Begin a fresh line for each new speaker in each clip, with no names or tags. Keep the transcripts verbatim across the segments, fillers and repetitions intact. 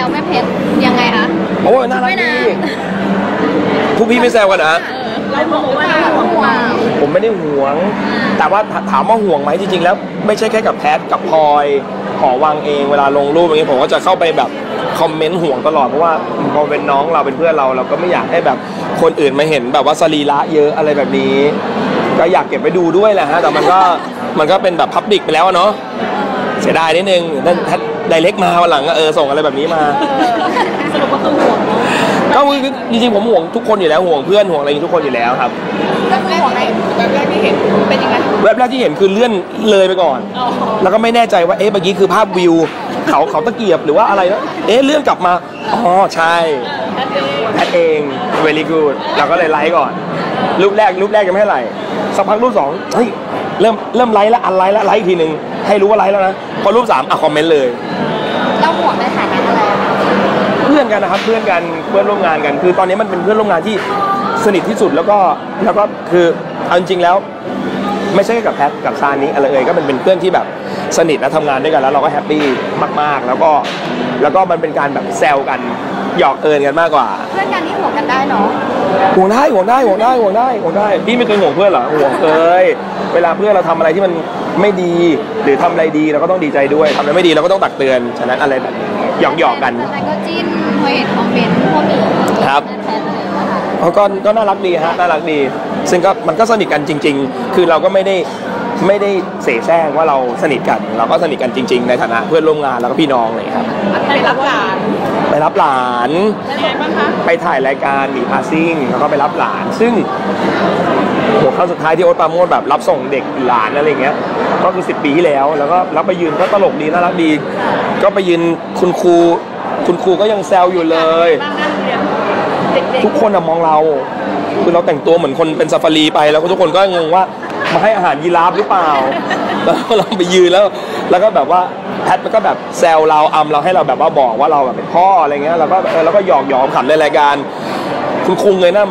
แม่เพชรยังไงคะ
โอ้น่ารักดีทุกพี่ไม่แซวกันนะ
เราบอกว่าเราห่วง
ผมไม่ได้ห่วงแต่ว่าถามว่าห่วงไหมจริงๆแล้วไม่ใช่แค่กับแพทกับพลอยขอวางเองเวลาลงรูปอย่างนี้ผมก็จะเข้าไปแบบคอมเมนต์ห่วงตลอดเพราะว่าพอเป็นน้องเราเป็นเพื่อนเราเราก็ไม่อยากให้แบบคนอื่นมาเห็นแบบว่าสรีระเยอะอะไรแบบนี้ก็อยากเก็บไปดูด้วยแหละฮะแต่มันก็มันก็เป็นแบบพับลิกไปแล้วเนาะเสียดายนิดนึงนั่นถ้าไดเรกมาวันหลังเออส่งอะไรแบบนี้มา
สรุปก็คือห่วง
ก็จริงๆผมห่วงทุกคนอยู่แล้วห่วงเพื่อนห่วงอะไรทุกคนอยู่แล้วครับ
ก็คือห่วงในแบบแรกที่เห็นเป็นยังไง
แวบแรกที่เห็นคือเลื่อนเลยไปก่อนแล้วก็ไม่แน่ใจว่าเอ๊ะเมื่อกี้คือภาพวิวเขาเขาตะเกียบหรือว่าอะไรนะเอ๊ะเลื่อนกลับมาอ๋อใช่แพทเอง very good เราก็เลยไลค์ก่อนรูปแรกรูปแรกยังไม่เท่าไหร่สักพักรูปสองเฮ้ยเริ่มเริ่มไลค์แล้วอันไลค์แล้วไลค์อีกทีหนึ่งให้รู้ว่าไลค์แล้วนะพอรูปสามอ่ะคอมเมนต์เลย
เราห่วงในฐานะอะไร
เพื่อนกันนะครับเพื่อนกันเพื่อนร่วมงานกันคือตอนนี้มันเป็นเพื่อนร่วมงานที่สนิทที่สุดแล้วก็แล้วก็คือเอาจริงๆแล้วไม่ใช่กับแพทกับซานิอะไรเอ่ยก็เป็นเป็นเพื่อนที่แบบสนิทและทำงานด้วยกันแล้วเราก็แฮปปี้มากๆแล้วก็แล้วก็มันเป็นการแบบแซวกันหยอกเอิญกันมากกว่า
เพื่อนกันนี่ห่วงกันได้เนาะ
ห่วงได้ห่วงได้ห่วงได้ห่วงได้ห่วงได้พี่ไม่เคยห่วงเพื่อนเหรอห่วงเคยเวลาเพื่อนเราทำอะไรที่มันไม่ดีหรือทำอะไรดีเราก็ต้องดีใจด้วยทำอะไรไม่ดีเราก็ต้องตักเตือนฉะนั้นอะไรแบบหยอกหยอกกัน
แต่ก็จิ้นพอเห็นคอมเมนต์พวกนี้
ครับเขาก็ก็น่ารักดีฮะน่ารักดีซึ่งก็มันก็สนิทกันจริงๆคือเราก็ไม่ได้ไม่ได้เสแสร้งว่าเราสนิทกันเราก็สนิทกันจริงๆในฐานะเพื่อนร่วมงานแล้วก็พี่น้องเลยครับ
ไปรับหลาน
ไปรับหลานไปถ่ายรายการมีพาซิ่งแล้วก็ไปรับหลานซึ่งหัวข้อสุดท้ายที่โอ๊ตปราโมชแบบรับส่งเด็กหลานอะไรเงี้ยก็คือสิบปีที่แล้วแล้วก็รับไปยืนก็ตลกดีน่ารักดีก็ไปยืนคุณครูคุณครูก็ยังแซวอยู่เลยทุกคนมองเราคือเราแต่งตัวเหมือนคนเป็นซาฟารีไปแล้วทุกคนก็งงว่ามาให้อาหารยีราฟหรือเปล่าแล้วเราไปยืนแล้วแล้วก็แบบว่าแพทมันก็แบบแซวเราอำเราให้เราแบบว่าบอกว่าเราแบบเป็นพ่ออะไรเงี้ยเราก็เออเราก็หยอกหยอกขำในรายการคุณครูเลยหน้ามา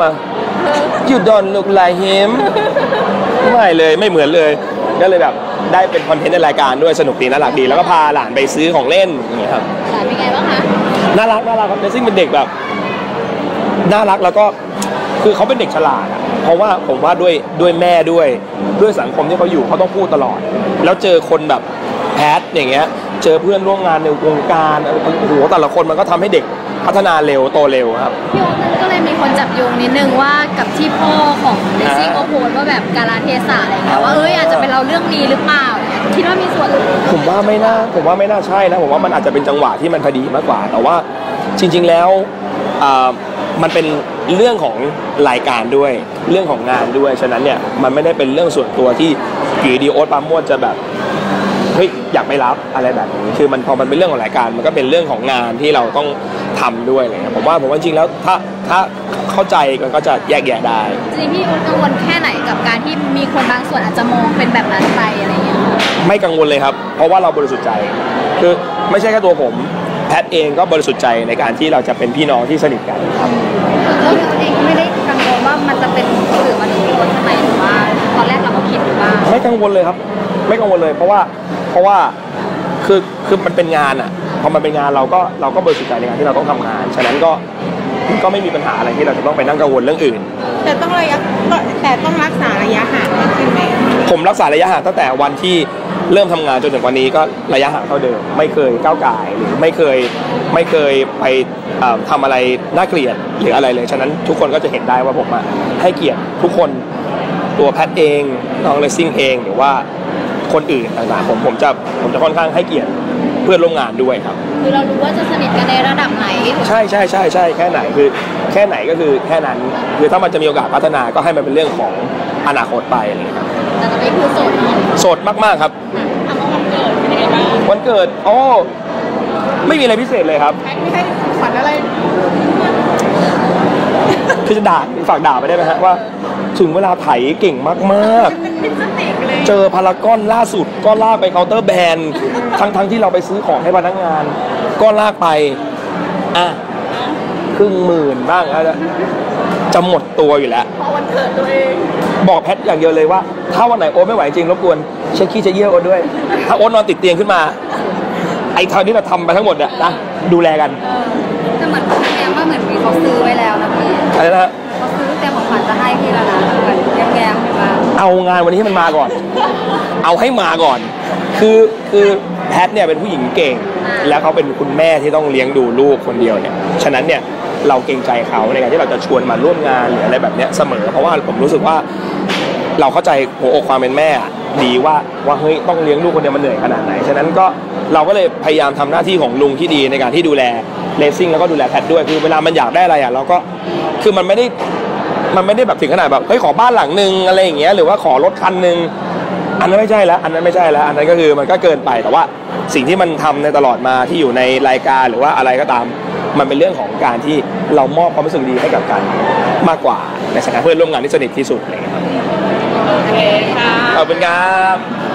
You don't look like him ไม่เลยไม่เหมือนเลยก็เลยแบบได้เป็นคอนเทนต์ในรายการด้วยสนุกดีน่ารักดีแล้วก็พาหลานไปซื้อของเล่นอย่างเงี้ยครับ
หลานเป็นไงบ้างคะ
น่ารักน่ารักครับเดซิ่งเป็นเด็กแบบน่ารักแล้วก็คือเขาเป็นเด็กฉลาดอ่ะเพราะว่าผมว่าด้วยด้วยแม่ด้วยด้วยสังคมที่เขาอยู่เขาต้องพูดตลอดแล้วเจอคนแบบแพทอย่างเงี้ยเจอเพื่อนร่วมงานในวงการโอ้โหแต่ละคนมันก็ทำให้เด็กพัฒนาเร็วโตเร็วครับ
พี่โอ๊ตมันก็เลยมีคนจับโยงนิดนึงว่ากับที่พ่อของเดซี่ก็โพสว่าแบบกาลเทศะอะไรเงี้ยว่าเอ้ยอาจจะเป็นเราเรื่องนี้หรือเปล่าคิดว่ามีส่วน
ผมว่าไม่น่าผมว่าไม่น่าใช่นะผมว่ามันอาจจะเป็นจังหวะที่มันพอดีมากกว่าแต่ว่าจริงๆแล้วมันเป็นเรื่องของรายการด้วยเรื่องของงานด้วยฉะนั้นเนี่ยมันไม่ได้เป็นเรื่องส่วนตัวที่อยู่ดีโอ๊ตปราโมชจะแบบเฮ้ยอยากไม่รับอะไรแบบนี้คือมันพอมันเป็นเรื่องของรายการมันก็เป็นเรื่องของงานที่เราต้องทำด้วยอะไรเงี้ยผมว่าผมว่าจริงแล้วถ้าถ้าเข้าใจมันก็จะแยกแยะได้
จริงพี่โอ๊ตกังวลแค่ไหนกับการที่มีคนบางส่วนอาจจะมองเป็นแบบนั้นไปอะไรเงี้ย
ไม่กังวลเลยครับเพราะว่าเราบริสุทธิ์ใจคือไม่ใช่แค่ตัวผมแพทเองก็บริสุทธิ์ใจในการที่เราจะเป็นพี่น้องที่สนิทกันครับ
แล้วพี่โอ๊ตเองไม่ได้กังวลว่ามันจะเป็นสื่อมาถึงพี่โอ๊ตทำไมหรือว่าตอนแรกเราก็คิดว่า
ไม่กังวลเลยครับไม่กังวลเลยเพราะว่าเพราะว่าคือคือมันเป็นงานอ่ะพอมันเป็นงานเราก็เราก็บริสุทธิ์ใจในงานที่เราต้องทำงานฉะนั้นก็ก็ไม่มีปัญหาอะไรที่เราจะต้องไปนั่งกังวลเรื่องอื่น
แต่ต้องระยะแต่ต้องรักษาระยะห่างมากขึ้นไหม
ผมรักษาระยะห่างตั้งแต่วันที่เริ่มทำงานจนถึงวันนี้ก็ระยะห่างเท่าเดิมไม่เคยก้าวก่ายหรือไม่เคยไม่เคยไปทำอะไรน่าเกลียดหรืออะไรเลยฉะนั้นทุกคนก็จะเห็นได้ว่าผมให้เกียรติทุกคนตัวแพทเองน้องเลสซิ่งเองหรือว่าคนอื่นต่างๆผมผมจะผมจะค่อนข้างให้เกียรติเพื่อนร่วมงานด้วยครับ
คือเรารู้ว่าจะสนิทกันในระดับไหน
ใช่ใช่ใช่ใช่แค่ไหนคือแค่ไหนก็คือแค่นั้นคือถ้ามันจะมีโอกาสพัฒนาก็ให้มันเป็นเรื่องของอนาคตไปอะไรครับ
แต่ตอนนี้คือโสดเนาะ
โสดมากๆครับ
ทำวันเกิดเป็นยังไงบ้าง
วันเกิดอ๋อไม่มีอะไรพิเศษเลยครับ
ไม่ให้ฝันอะไร
คือจะด่าฝากด่าไปได้ไหมฮะว่าถึงเวลาไถเก่งมากๆเจอพารากอนล่าสุดก็ลากไปเคาน์เตอร์แบนทั้งทั้งที่เราไปซื้อของให้พนักงานก็ลากไปอ่ะครึ่งหมื่นบ้างอะไรจะหมดตัวอยู่แล้ว
พอวันเกิดตัวเอง
บอกแพทอย่างเดียวเลยว่าถ้าวันไหนโอ๊ตไม่ไหวจริงรบกวนเช็คขี้เช็คเยี่ยวโอ๊ตด้วยถ้าโอ๊ตนอนติดเตียงขึ้นมาไอ้ทางนี้เราทำไปทั้งหมดเนี่ยนะดูแลกัน
เออแต่เหมือนคุณแง้มว่าเหมือนมีเขาซื้อไว้แล้วนะพี่
อะไรนะฮะ
เขาซื้อแต่ของขวัญจะให้พี่แล้วนะเหมือนแง้มๆอยู่ว่า
เอางานวันนี้ให้มันมาก่อน เอาให้มาก่อน คือคือแพทเนี่ยเป็นผู้หญิงเก่ง แล้วเขาเป็นคุณแม่ที่ต้องเลี้ยงดูลูกคนเดียวเนี่ย ฉะนั้นเนี่ยเราเกรงใจเขาในการที่เราจะชวนมาร่วมงานหรืออะไรแบบเนี้ยเสมอ เพราะว่าผมรู้สึกว่าเราเข้าใจหัวอกความเป็นแม่ดีว่าว่าเฮ้ยต้องเลี้ยงลูกคนเดียวมันเหนื่อยขนาดไหน ฉะนั้นก็เราก็เลยพยายามทำหน้าที่ของลุงที่ดีในการที่ดูแลเลสซิ่งแล้วก็ดูแลแพทด้วย คือเวลามันอยากได้อะไรอ่ะเราก็คือมันไม่ได้มันไม่ได้แบบถึงขนาดแบบเฮ้ยขอบ้านหลังนึงอะไรอย่างเงี้ยหรือว่าขอรถคันนึงอันนั้นไม่ใช่แล้วอันนั้นไม่ใช่แล้วอันนั้นก็คือมันก็เกินไปแต่ว่าสิ่งที่มันทำในตลอดมาที่อยู่ในรายการหรือว่าอะไรก็ตามมันเป็นเรื่องของการที่เรามอบความรู้สึกดีให้กับกันมากกว่าในฐานะเพื่อนร่วมงานที่สนิทที่สุดอะไรอย่างเงี้ยครับ
โอเคค่ะ
ขอบคุณครับ